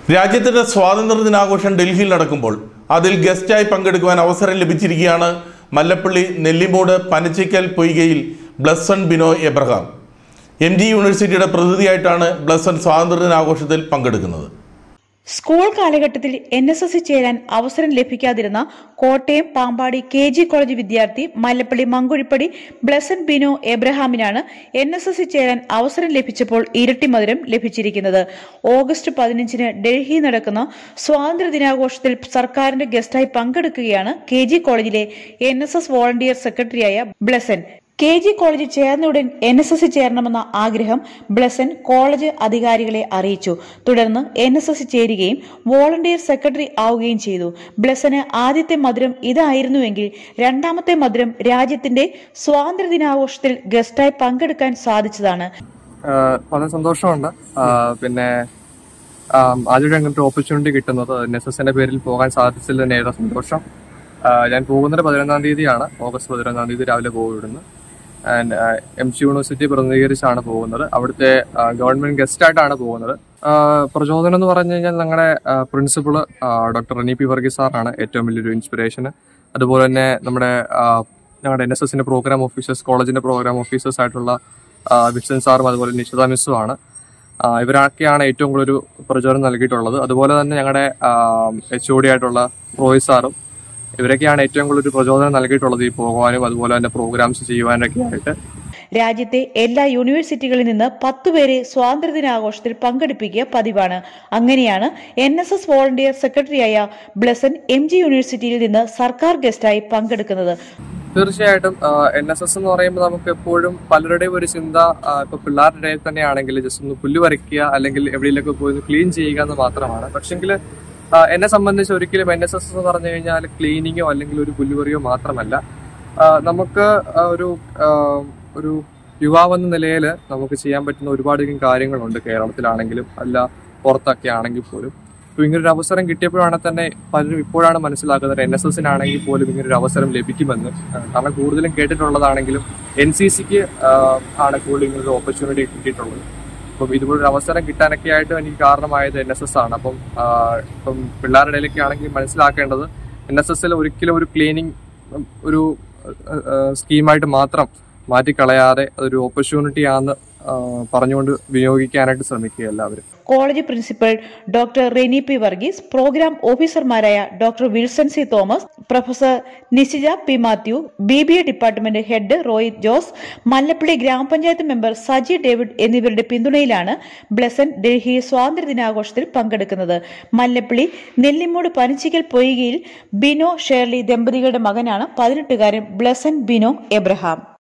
രാജ്യത്തിന്റെ സ്വാതന്ത്ര്യ ദിനാഘോഷം ഡൽഹിയിൽ നടക്കുമ്പോൾ അതിൽ ഗസ്റ്റായി പങ്കെടുക്കുവാൻ അവസരം ലഭിച്ചിരിക്കുകയാണ് മല്ലപ്പള്ളി നെല്ലിമൂട് പനച്ചിക്കൽ പൊയ്കയിൽ ബ്ലസ്സൺ ബിനോ എബ്രഹാം. MG യൂണിവേഴ്സിറ്റിയുടെ പ്രതിനിധിയായിട്ടാണ് ബ്ലസ്സൺ സ്വാതന്ത്ര്യ ദിനാഘോഷത്തിൽ പങ്കെടുക്കുന്നത്. സ്കൂൾ കാലഘട്ടത്തിൽ NSS ചേരാൻ അവസരം ലഭിക്കാതിരുന്ന കോട്ടയം പാമ്പാടി KG കോളേജ് വിദ്യാർത്ഥി മല്ലപ്പള്ളി മങ്കുഴിപ്പടി ബ്ലസ്സൺ ബിനോ എബ്രഹാമിനാണ് NSS ചേരാൻ അവസരം ലഭിച്ചപ്പോൾ ഇരട്ടി മധുരം ലഭിച്ചിരിക്കുന്നത്. ഓഗസ്റ്റ് 15-ന് ഡൽഹിയിൽ നടക്കുന്ന സ്വാതന്ത്ര്യ ദിനാഘോഷത്തിൽ സർക്കാരിന്റെ ഗസ്റ്റായി പങ്കെടുക്കുകയാണ് KG കോളേജിലെ NSS വോളണ്ടിയർ സെക്രട്ടറിയായ ബ്ലസ്സൺ. KG കോളേജിൽ ചേർന്നയുടൻ NSS ചേരണമെന്ന ആഗ്രഹം ബ്ലസ്സൺ കോളേജ് അധികാരികളെ അറിയിച്ചു. തുടർന്ന് NSS ചേരുകയും വോളണ്ടിയർ സെക്രട്ടറി ആവുകയും ചെയ്തു. ബ്ലസ്സന് ആദ്യത്തെ മധുരം ഇതായിരുന്നുവെങ്കിൽ രണ്ടാമത്തെ മധുരം രാജ്യത്തിന്റെ സ്വാതന്ത്ര്യ ദിനാഘോഷത്തിൽ ഗസ്റ്റായി പങ്കെടുക്കാൻ സാധിച്ചതാണ്. വളരെ സന്തോഷമുണ്ട്. പിന്നെ ആദ്യമായിട്ട് അങ്ങനത്തെ ഓപ്പർച്യൂണിറ്റി കിട്ടുന്നത് NSSന്റെ പേരിൽ പോകാൻ സാധിച്ചതിൽ തന്നെ ഏറെ സന്തോഷം. ഞാൻ പോകുന്നത് 11-ാം തീയതിയാണ്. ഓഗസ്റ്റ് 11-ാം തീയതി രാവിലെ പോയിടുന്നു. ആൻഡ് MG യൂണിവേഴ്സിറ്റി പ്രതിനിധീകരിച്ചാണ് പോകുന്നത്. അവിടുത്തെ ഗവൺമെന്റ് ഗസ്റ്റായിട്ടാണ് പോകുന്നത്. പ്രചോദനം എന്ന് പറഞ്ഞു കഴിഞ്ഞാൽ ഞങ്ങളുടെ principal doctor Reni P Varghese സാറാണ് ഏറ്റവും വലിയൊരു ഇൻസ്പിറേഷൻ. അതുപോലെ തന്നെ ഞങ്ങളുടെ NSSന്റെ പ്രോഗ്രാം ഓഫീസേഴ്സ്, കോളേജിന്റെ പ്രോഗ്രാം ഓഫീസേഴ്സ് ആയിട്ടുള്ള വിൽസൺ സാറും അതുപോലെ നിഷിത മിസ്സുമാണ്. ഇവരൊക്കെയാണ് ഏറ്റവും കൂടുതൽ ഒരു പ്രചോദനം നൽകിയിട്ടുള്ളത്. അതുപോലെ തന്നെ ഞങ്ങളുടെ HOD ആയിട്ടുള്ള റോയ് സാറും ഇവരൊക്കെയാണ് ഏറ്റവും കൂടുതൽ ഒരു പ്രചോദനം നൽകിയിട്ടുള്ളത് ഈ പോകാനും അതുപോലെ തന്നെ പ്രോഗ്രാംസ് ചെയ്യുവാനൊക്കെ ആയിട്ട്. രാജ്യത്തെ എല്ലാ യൂണിവേഴ്സിറ്റികളിൽ നിന്ന് 10 പേരെ സ്വാതന്ത്ര്യ ദിനാഘോഷത്തിൽ പങ്കെടുപ്പിക്കുക പതിവാണ്. അങ്ങനെയാണ് NSS വോളണ്ടിയർ സെക്രട്ടറിയായ ബ്ലസ്സൺ MG യൂണിവേഴ്സിറ്റിയിൽ നിന്ന് സർക്കാർ ഗസ്റ്റായി പങ്കെടുക്കുന്നത്. തീർച്ചയായിട്ടും NSS എന്ന് പറയുമ്പോൾ നമുക്ക് എപ്പോഴും പലരുടെയും ഒരു ചിന്ത, ഇപ്പൊ പിള്ളേരുടെ ഇടയിൽ തന്നെയാണെങ്കിൽ ജസ്റ്റ് ഒന്ന് പുല്ല് വരയ്ക്കുക അല്ലെങ്കിൽ എവിടെയെങ്കിലൊക്കെ പോയി ക്ലീൻ ചെയ്യുക എന്ന് മാത്രമാണ്. പക്ഷെങ്കിൽ എന്നെ സംബന്ധിച്ച് ഒരിക്കലും NSS എന്ന് പറഞ്ഞു കഴിഞ്ഞാൽ ക്ലീനിങ്ങോ അല്ലെങ്കിൽ ഒരു പുല്ലുപറിയോ മാത്രമല്ല. നമുക്ക് ഒരു യുവാവെന്ന നിലയിൽ നമുക്ക് ചെയ്യാൻ പറ്റുന്ന ഒരുപാടധികം കാര്യങ്ങളുണ്ട്. കേരളത്തിലാണെങ്കിലും അല്ല പുറത്തൊക്കെ ആണെങ്കിൽ പോലും. ഇപ്പൊ ഇങ്ങനൊരു അവസരം കിട്ടിയപ്പോഴാണ് തന്നെ പലരും ഇപ്പോഴാണ് മനസ്സിലാക്കുന്നത് NSSനാണെങ്കിൽ പോലും ഇങ്ങനൊരു അവസരം ലഭിക്കുമെന്ന്. കാരണം കൂടുതലും കേട്ടിട്ടുള്ളതാണെങ്കിലും NCCക്ക് ആണ് കൂടുതൽ ഇങ്ങനൊരു ഓപ്പർച്യൂണിറ്റി കിട്ടിയിട്ടുള്ളത്. അപ്പം ഇതുപോലൊരു അവസരം കിട്ടാനൊക്കെ ആയിട്ട് എനിക്ക് കാരണമായത് NSS ആണ്. ഇപ്പം പിള്ളേരുടെ ഇടയിലൊക്കെ ആണെങ്കിൽ മനസ്സിലാക്കേണ്ടത് NSSൽ ഒരിക്കലും ഒരു ക്ലീനിങ് ഒരു സ്കീമായിട്ട് മാത്രം മാറ്റിക്കളയാതെ അതൊരു ഓപ്പർച്യൂണിറ്റി ആണെന്ന് പറഞ്ഞുകൊണ്ട് വിനിയോഗിക്കാനായിട്ട് ശ്രമിക്കുക എല്ലാവരും. College principal doctor Reni P Varghese, program ഓഫീസർമാരായ doctor Wilson C Thomas, professor Nishija P Mathew, BBA department head Roy Jose, Mallappally ഗ്രാമപഞ്ചായത്ത് മെമ്പർ സജി ഡേവിഡ് എന്നിവരുടെ പിന്തുണയിലാണ് ബ്ലസ്സൺ ഡൽഹി സ്വാതന്ത്ര്യ ദിനാഘോഷത്തിൽ പങ്കെടുക്കുന്നത്. മല്ലപ്പള്ളി നെല്ലിമൂട് പനച്ചിക്കൽ പൊയ്കയിൽ ബിനോ ഷേർലി ദമ്പതികളുടെ മകനാണ് 18-കാരൻ ബ്ലസ്സൺ ബിനോ എബ്രഹാം.